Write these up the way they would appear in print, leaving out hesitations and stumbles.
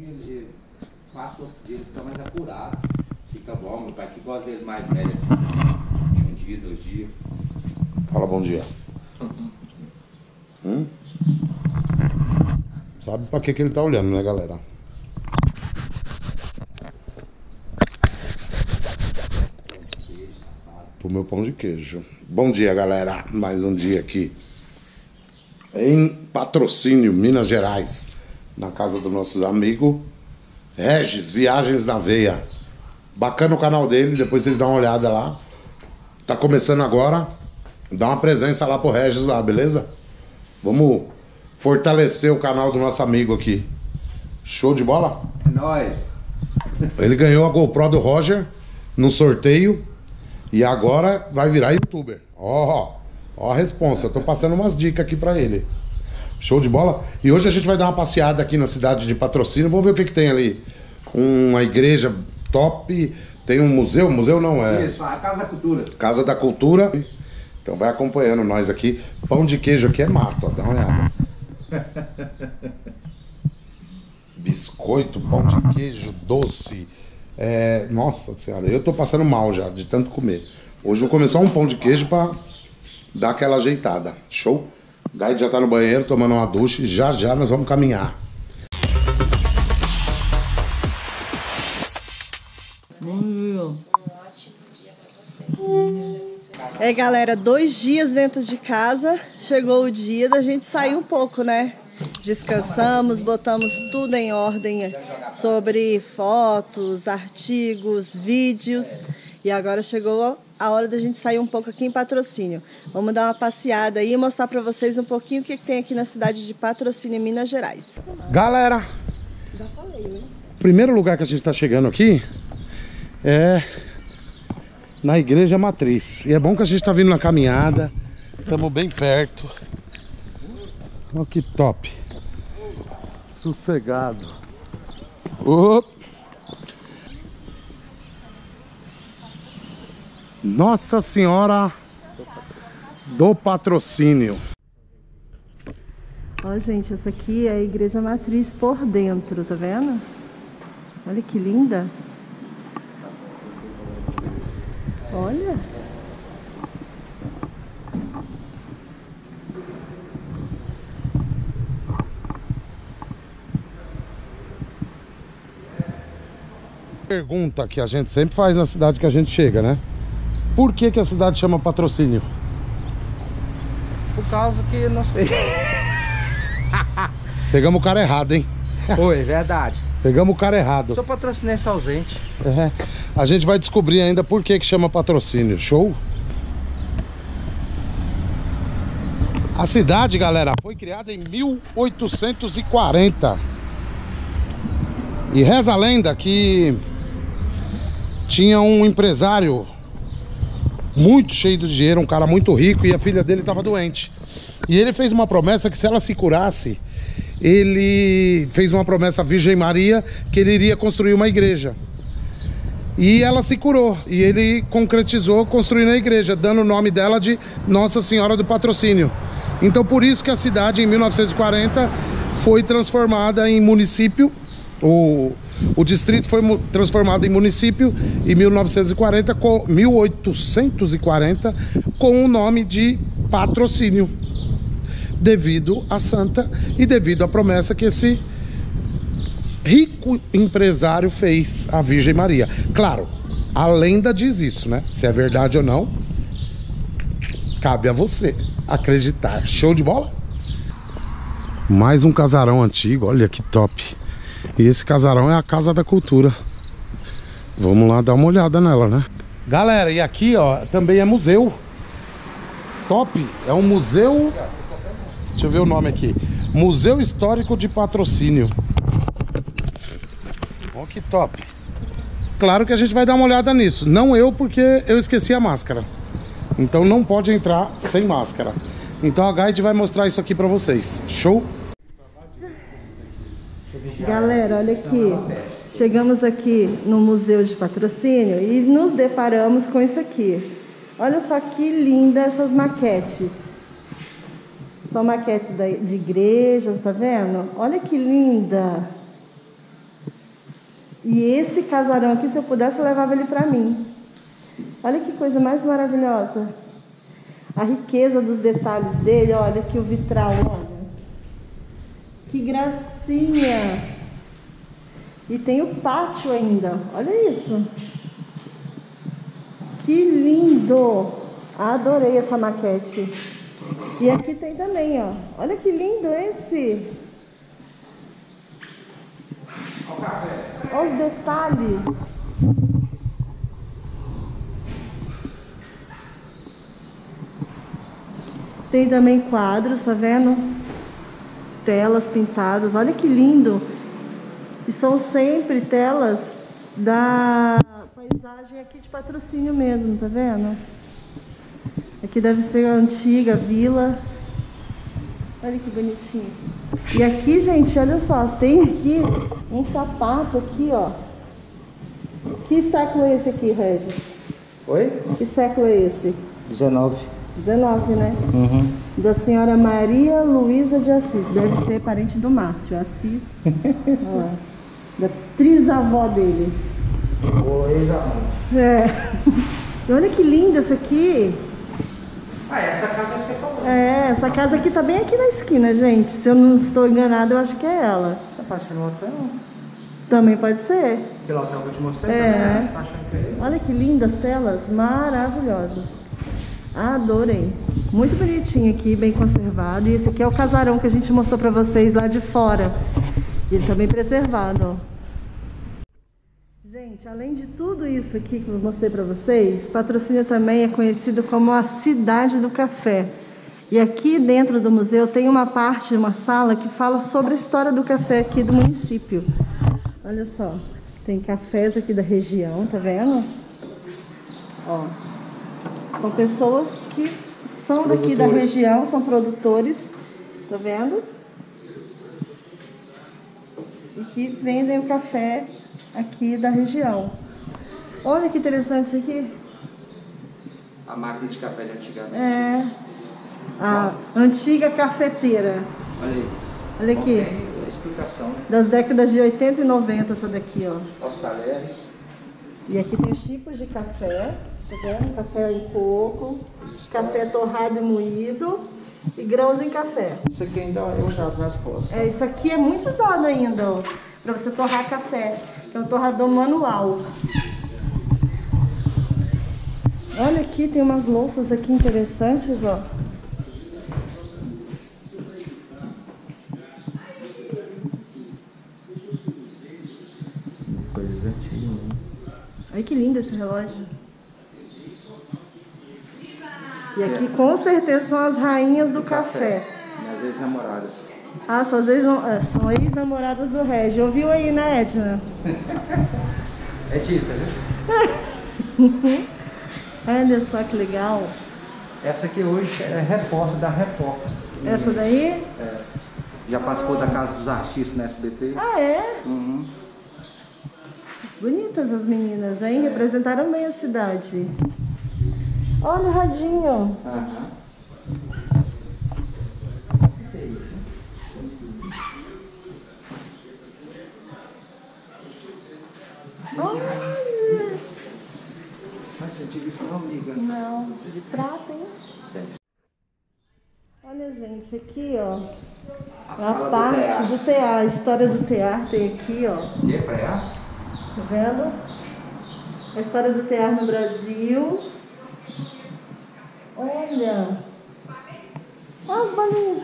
Ele passa outro dia, ele fica mais apurado. Fica bom, meu pai que gosta dele mais velho assim. Um dia, 2 dias. Fala bom dia. Sabe pra que ele tá olhando, né, galera? Pro meu pão de queijo. Bom dia, galera. Mais um dia aqui em Patrocínio, Minas Gerais, na casa dos nossos amigos Regis, Viagens na Veia. Bacana o canal dele, depois vocês dão uma olhada lá. Tá começando agora. Dá uma presença lá pro Regis lá, beleza? Vamos fortalecer o canal do nosso amigo aqui. Show de bola? É nóis. Ele ganhou a GoPro do Roger no sorteio e agora vai virar youtuber. Ó a responsa. Eu tô passando umas dicas aqui pra ele. Show de bola? E hoje a gente vai dar uma passeada aqui na cidade de Patrocínio. Vamos ver o que tem ali. Uma igreja top. Tem um museu. Museu não é? Isso, a Casa da Cultura. Casa da Cultura. Então vai acompanhando nós aqui. Pão de queijo aqui é mato, ó. Dá uma olhada. Biscoito, pão de queijo, doce. Nossa senhora, eu tô passando mal já de tanto comer. Hoje eu vou comer só um pão de queijo pra dar aquela ajeitada. Show? Daí já tá no banheiro tomando uma ducha e já nós vamos caminhar. Galera, 2 dias dentro de casa, chegou o dia da gente sair um pouco, né? Descansamos, botamos tudo em ordem sobre fotos, artigos, vídeos. E agora chegou a hora da gente sair um pouco aqui em Patrocínio. Vamos dar uma passeada aí e mostrar pra vocês um pouquinho o que tem aqui na cidade de Patrocínio, Minas Gerais. Galera, já falei, né? O primeiro lugar que a gente tá chegando aqui é na Igreja Matriz. E é bom que a gente tá vindo na caminhada. Estamos bem perto. Olha que top. Sossegado. Nossa Senhora do Patrocínio. Ó, gente, essa aqui é a Igreja Matriz por dentro, tá vendo? Olha que linda. Olha. Pergunta que a gente sempre faz na cidade que a gente chega, né? Por que a cidade chama Patrocínio? Por causa que não sei. Pegamos o cara errado, hein? Foi, verdade. Pegamos o cara errado. Sou patrocinense ausente. A gente vai descobrir ainda por que chama Patrocínio. Show? A cidade, galera, foi criada em 1840. E reza a lenda que tinha um empresário muito cheio de dinheiro, um cara muito rico, e a filha dele estava doente. E ele fez uma promessa que se ela se curasse, ele fez uma promessa à Virgem Maria que ele iria construir uma igreja. E ela se curou, e ele concretizou construindo a igreja, dando o nome dela de Nossa Senhora do Patrocínio. Então por isso que a cidade em 1940 foi transformada em município. O distrito foi transformado em município em 1840 com o nome de Patrocínio, devido à santa e devido à promessa que esse rico empresário fez à Virgem Maria. Claro, a lenda diz isso, né? Se é verdade ou não, cabe a você acreditar. Show de bola? Mais um casarão antigo, olha que top. E esse casarão é a Casa da Cultura. Vamos lá dar uma olhada nela, né? Galera, e aqui, ó, também é museu. Top! É um museu... Deixa eu ver o nome aqui. Museu Histórico de Patrocínio. Ó, que top. Claro que a gente vai dar uma olhada nisso. Não eu, porque eu esqueci a máscara. Então não pode entrar sem máscara. Então a guide vai mostrar isso aqui pra vocês. Show? Galera, olha aqui. Chegamos aqui no Museu de Patrocínio e nos deparamos com isso aqui. Olha só que linda essas maquetes. São maquetes de igrejas, tá vendo? Olha que linda. E esse casarão aqui, se eu pudesse, eu levava ele pra mim. Olha que coisa mais maravilhosa. A riqueza dos detalhes dele, olha aqui o vitral, olha. Que gracinha! E tem o pátio ainda, olha isso. Que lindo! Adorei essa maquete. E aqui tem também, ó. Olha que lindo esse. Olha os detalhes. Tem também quadros, tá vendo? Telas pintadas, olha que lindo. E são sempre telas da paisagem aqui de Patrocínio mesmo, tá vendo? Aqui deve ser a antiga vila. Olha que bonitinho. E aqui, gente, olha só, tem aqui um sapato aqui, ó. Que século é esse aqui, Regis? Oi? Que século é esse? 19. 19, né? Uhum. Da senhora Maria Luísa de Assis. Deve ser parente do Márcio Assis. Ó, da trisavó dele. Oi, amante. É. E olha que linda essa aqui. Ah, essa casa que você falou. É, essa casa aqui tá bem aqui na esquina, gente. Se eu não estou enganada, eu acho que é ela. Tá parecendo um hotel? Também pode ser. Aquele hotel que eu te mostrei É. também, né? Tá achando que é ele? Olha que lindas telas, maravilhosas. Adorei. Muito bonitinho aqui, bem conservado. E esse aqui é o casarão que a gente mostrou pra vocês lá de fora. Ele tá bem preservado, ó. Gente, além de tudo isso aqui que eu mostrei pra vocês, Patrocínio também é conhecido como a cidade do café. E aqui dentro do museu tem uma parte, uma sala que fala sobre a história do café aqui do município. Olha só, tem cafés aqui da região, tá vendo? Ó, são pessoas que são daqui da região, são produtores, tá vendo? E que vendem o café aqui da região. Olha que interessante isso aqui. A máquina de café de antigamente. É a antiga cafeteira. Olha isso. Olha aqui, Tem explicação. das décadas de 80 e 90 essa daqui, ó. Os talheres. E aqui tem os tipos de café, tá vendo? Café em coco, café torrado e moído e grãos em café. Isso aqui ainda é usado nas costas. É, isso aqui é muito usado ainda, ó, pra você torrar café. É um torrador manual. Olha aqui, tem umas louças aqui interessantes, ó. Coisas antigas, né? Olha que lindo esse relógio. E aqui com certeza são as rainhas do café. Minhas ex-namoradas. Ah, são ex-namoradas do Régio. Ouviu aí, né, Edna? É Tita, né? Olha só que legal. Essa aqui hoje é repórter da Repórter. Essa daí? É. Já participou da Casa dos Artistas na SBT? Ah, é? Uhum. Bonitas as meninas, hein? Representaram bem a cidade. Olha o radinho. Aham. Olha. Mas você tive isso não, amiga? Não, de prata, hein? Olha, gente, aqui, ó. A parte do tear, a história do tear tem aqui, ó. Que é pré? Tá vendo? A história do tear no Brasil. Olha. Olha as balinhas.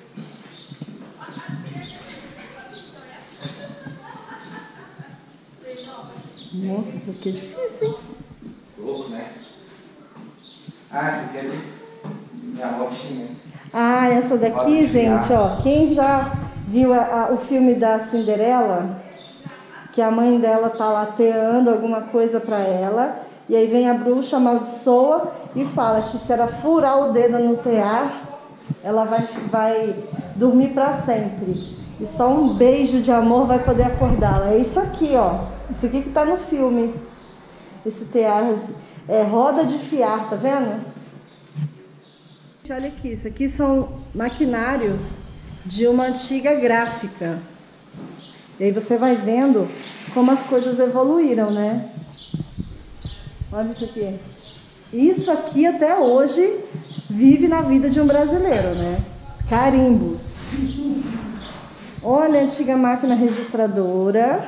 Nossa, isso aqui é difícil, hein? Louco, né? Ah, essa aqui é minha rotinha. Ah, essa daqui, gente, ó. Quem já viu o filme da Cinderela, que a mãe dela tá lá teando alguma coisa pra ela, e aí vem a bruxa, amaldiçoa e fala que se ela furar o dedo no tear, ela vai dormir pra sempre. E só um beijo de amor vai poder acordá-la. É isso aqui, ó. Isso aqui que tá no filme. Esse tear é roda de fiar, tá vendo? Olha aqui, isso aqui são maquinários de uma antiga gráfica. E aí você vai vendo como as coisas evoluíram, né? Olha isso aqui. Isso aqui até hoje vive na vida de um brasileiro, né? Carimbos. Olha a antiga máquina registradora.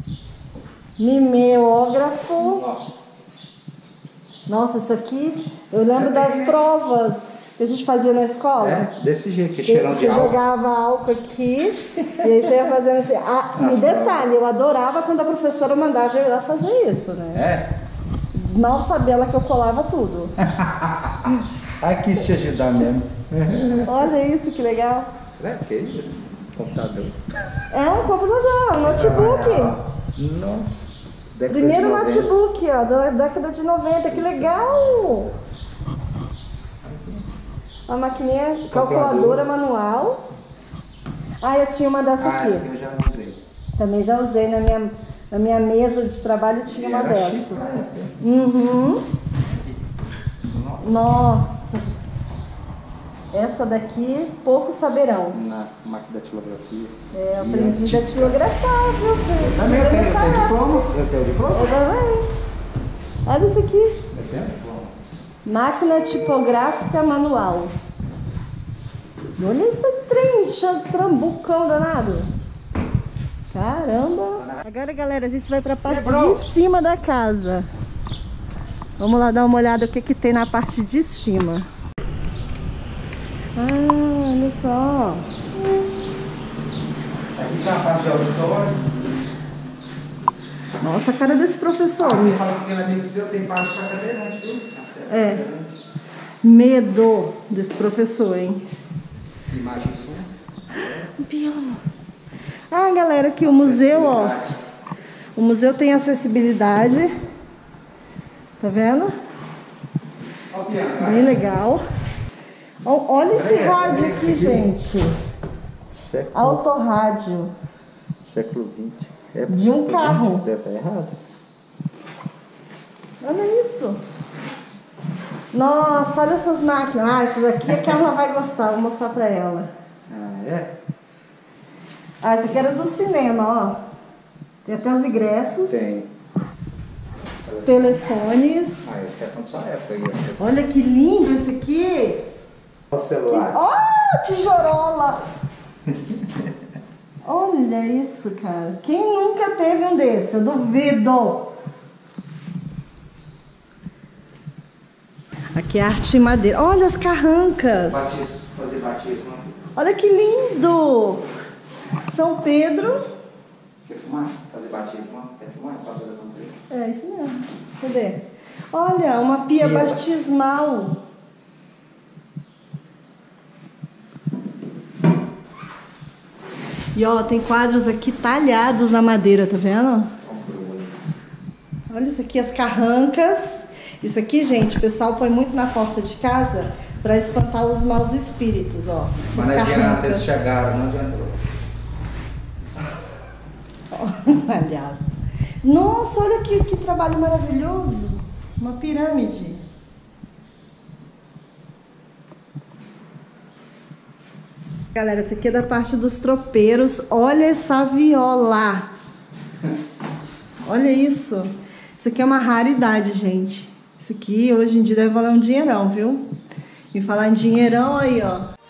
Mimeógrafo. Nossa, isso aqui eu lembro das provas que a gente fazia na escola. É, desse jeito, que cheirão de Você álcool. jogava álcool aqui e aí você ia fazendo assim. E detalhe, eu adorava quando a professora mandava eu ir lá fazer isso, né? É? Mal sabia ela que eu colava tudo. Ai, quis te ajudar mesmo. Olha isso, que legal. É, que isso? Computador. É um computador, um notebook. Nossa. década Primeiro de 90. notebook, ó, da década de 90. Que legal! Uma maquininha calculadora manual. Ah, eu tinha uma dessa Ah, essa aqui. aqui eu já não usei. Também já usei na minha mesa de trabalho, tinha uma Era dessa. chique, né? Uhum. Nossa. Essa daqui, poucos saberão. Na máquina da tilografia. É, eu aprendi a datilografar, viu, filho? Também eu tenho diploma. Eu tenho diploma. Eu também. Olha isso aqui. Eu tenho diploma. Máquina tipográfica manual. Olha esse trem, trambucão danado. Caramba. Agora, galera, a gente vai pra parte de cima da casa. Vamos lá dar uma olhada o que tem na parte de cima. Ah, olha só. Aqui já a parte de auditório. Nossa, a cara desse professor. Você fala que na amigo seu tem parte para cadeirante, viu? Acesso É. cadeirante. Medo desse professor, hein? Imagem e som. Piano. Ah, galera, aqui o museu, ó. O museu tem acessibilidade. Tá vendo? Ó o piano, Bem legal. Olha esse rádio aqui, gente. Século, Autorrádio. século XX. É, De um século carro. XX, deve estar errado. Olha isso. Nossa, olha essas máquinas. Ah, essa daqui é que ela vai gostar. Vou mostrar pra ela. Ah, é? Ah, essa aqui era do cinema, ó. Tem até os ingressos. Tem. Telefones. Ah, esse aqui é da sua época. Aí, Olha que lindo esse aqui. ó. O celular. Ó, tijorola. Olha isso, cara. Quem nunca teve um desse? Eu duvido. Aqui é arte em madeira. Olha as carrancas. Batismo, fazer batismo. Olha que lindo. São Pedro. Quer filmar? Fazer batismo. Quer filmar? Passou da conta. É isso mesmo. Cadê? Olha, uma pia batismal. E ó, tem quadros aqui talhados na madeira, tá vendo? Olha isso aqui, as carrancas. Isso aqui, gente, o pessoal põe muito na porta de casa para espantar os maus espíritos, ó. Mas não adianta, eles chegaram, não adiantou. Aliás. Nossa, olha que trabalho maravilhoso. Uma pirâmide. Galera, essa aqui é da parte dos tropeiros. Olha essa viola. Olha isso. Isso aqui é uma raridade, gente. Isso aqui hoje em dia deve valer um dinheirão, viu? E falar em dinheirão aí, ó.